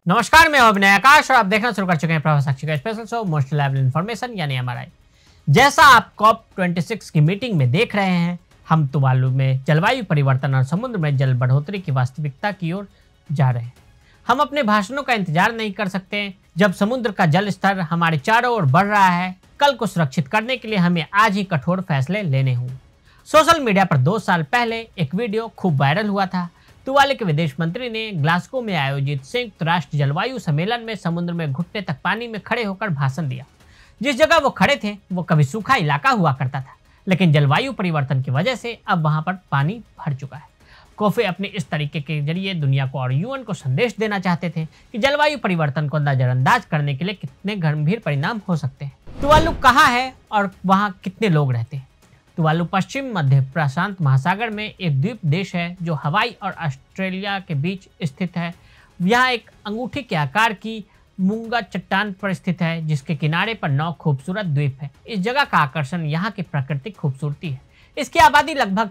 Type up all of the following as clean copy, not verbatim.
नमस्कार, मैं अभिनय आकाश और आप देखना शुरू कर चुके हैं प्रभा साक्षी का special show most reliable information यानी एमआरआई। जैसा आप COP26 की मीटिंग में देख रहे हैं, हम तुवालू में जलवायु परिवर्तन और समुद्र में जल बढ़ोतरी की वास्तविकता की ओर जा रहे हैं। हम अपने भाषणों का इंतजार नहीं कर सकते जब समुद्र का जल स्तर हमारे चारों ओर बढ़ रहा है। कल को सुरक्षित करने के लिए हमें आज ही कठोर फैसले लेने होंगे। सोशल मीडिया पर 2 साल पहले एक वीडियो खूब वायरल हुआ था। तुवालू के विदेश मंत्री ने ग्लासगो में आयोजित संयुक्त राष्ट्र जलवायु सम्मेलन में समुद्र में घुटने तक पानी में खड़े होकर भाषण दिया। जिस जगह वो खड़े थे वो कभी सूखा इलाका हुआ करता था, लेकिन जलवायु परिवर्तन की वजह से अब वहां पर पानी भर चुका है। कोफे अपने इस तरीके के जरिए दुनिया को और यूएन को संदेश देना चाहते थे कि जलवायु परिवर्तन को नजरअंदाज करने के लिए कितने गंभीर परिणाम हो सकते हैं। तुवालू कहाँ है और वहाँ कितने लोग रहते हैं? तुवालू पश्चिम मध्य प्रशांत महासागर में एक द्वीप देश है जो हवाई और ऑस्ट्रेलिया के बीच स्थित है। यहाँ एक अंगूठी के आकार की मूंगा चट्टान पर स्थित है, जिसके किनारे पर 9 खूबसूरत द्वीप है। इस जगह का आकर्षण यहाँ की प्राकृतिक खूबसूरती है। इसकी आबादी लगभग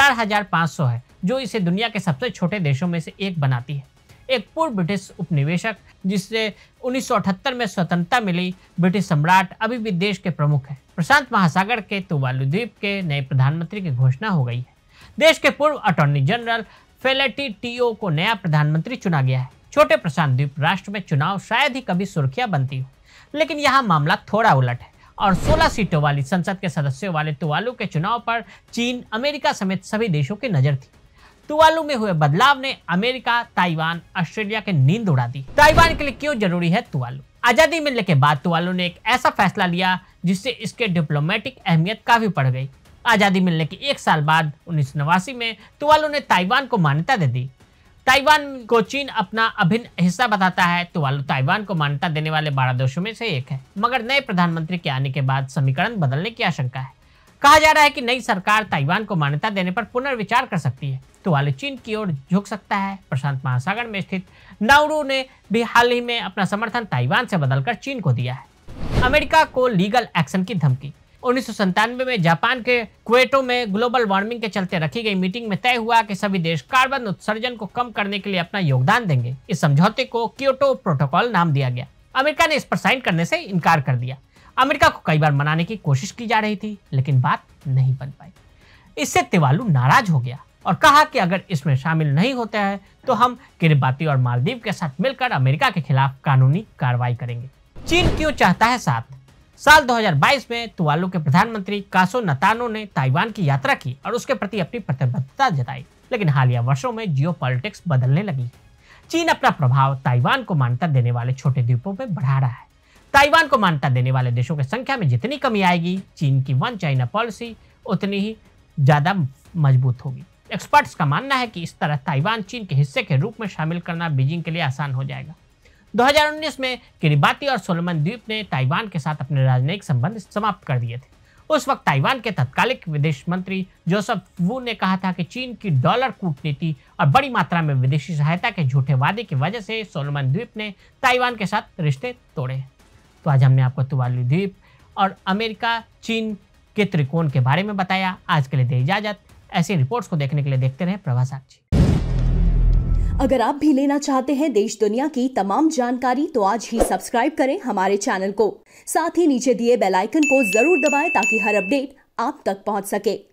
11,500 है, जो इसे दुनिया के सबसे छोटे देशों में से एक बनाती है। एक पूर्व ब्रिटिश उपनिवेशक जिससे 1978 में स्वतंत्रता मिली ब्रिटिश सम्राट अभी भी देश के प्रमुख है। प्रशांत महासागर के तुवालू द्वीप के नए प्रधानमंत्री की घोषणा हो गई है। देश के पूर्व अटॉर्नी जनरल फेलेटी टीओ को नया प्रधानमंत्री चुना गया है। छोटे प्रशांत द्वीप राष्ट्र में चुनाव शायद ही कभी सुर्खियां बनती हो, लेकिन यहाँ मामला थोड़ा उलट है और 16 सीटों वाली संसद के सदस्यों वाले तुवालू के चुनाव पर चीन, अमेरिका समेत सभी देशों की नजर थी। तुवालू में हुए बदलाव ने अमेरिका, ताइवान, ऑस्ट्रेलिया की नींद उड़ा दी। ताइवान के लिए क्यों जरूरी है तुवालू? आजादी मिलने के बाद तुवालू ने एक ऐसा फैसला लिया जिससे इसके डिप्लोमेटिक अहमियत काफी बढ़ गई। आजादी मिलने के 1 साल बाद 1989 में तुवालू ने ताइवान को मान्यता दे दी। ताइवान को चीन अपना अभिन्न हिस्सा बताता है। तुवालू ताइवान को मान्यता देने वाले 12 देशों में से एक है, मगर नए प्रधानमंत्री के आने के बाद समीकरण बदलने की आशंका है। कहा जा रहा है कि नई सरकार ताइवान को मान्यता देने पर पुनर्विचार कर सकती है। तुवालू चीन की ओर झुक सकता है। प्रशांत महासागर में स्थित नाउरू ने भी हाल ही में अपना समर्थन ताइवान से बदलकर चीन को दिया है। अमेरिका को लीगल एक्शन की धमकी। 1997 में जापान के क्वेटो में ग्लोबल वार्मिंग के चलते रखी गई मीटिंग में तय हुआ कि सभी देश कार्बन उत्सर्जन को कम करने के लिए अपना योगदान देंगे। इस समझौते को क्योटो प्रोटोकॉल नाम दिया गया। अमेरिका ने इस पर साइन करने से इनकार कर दिया। अमेरिका को कई बार मनाने की कोशिश की जा रही थी, लेकिन बात नहीं बन पाई। इससे तुवालू नाराज हो गया और कहा कि अगर इसमें शामिल नहीं होते हैं तो हम किरिबाती और मालदीव के साथ मिलकर अमेरिका के खिलाफ कानूनी कार्रवाई करेंगे। चीन क्यों चाहता है साथ? साल 2022 में तुवालू के प्रधानमंत्री कासो नतानो ने ताइवान की यात्रा की और उसके प्रति अपनी प्रतिबद्धता जताई, लेकिन हालिया वर्षों में जियोपॉलिटिक्स बदलने लगी। चीन अपना प्रभाव ताइवान को मान्यता देने वाले छोटे द्वीपों में बढ़ा रहा है। ताइवान को मान्यता देने वाले देशों की संख्या में जितनी कमी आएगी, चीन की वन चाइना पॉलिसी उतनी ही ज्यादा मजबूत होगी। एक्सपर्ट्स का मानना है कि इस तरह ताइवान चीन के हिस्से के रूप में शामिल करना बीजिंग के लिए आसान हो जाएगा। 2019 में किरिबाती और सोलोमन द्वीप ने ताइवान के साथ अपने राजनयिक संबंध समाप्त कर दिए थे। उस वक्त ताइवान के तत्कालिक विदेश मंत्री जोसेफ वू ने कहा था कि चीन की डॉलर कूटनीति और बड़ी मात्रा में विदेशी सहायता के झूठे वादे की वजह से सोलोमन द्वीप ने ताइवान के साथ रिश्ते तोड़े। तो आज हमने आपको तुवालू द्वीप और अमेरिका चीन के त्रिकोण के बारे में बताया। आज के लिए दे इजाजत। ऐसी रिपोर्ट्स को देखने के लिए देखते रहें प्रभा साक्षी। अगर आप भी लेना चाहते हैं देश दुनिया की तमाम जानकारी तो आज ही सब्सक्राइब करें हमारे चैनल को। साथ ही नीचे दिए बेल आइकन को जरूर दबाएं ताकि हर अपडेट आप तक पहुंच सके।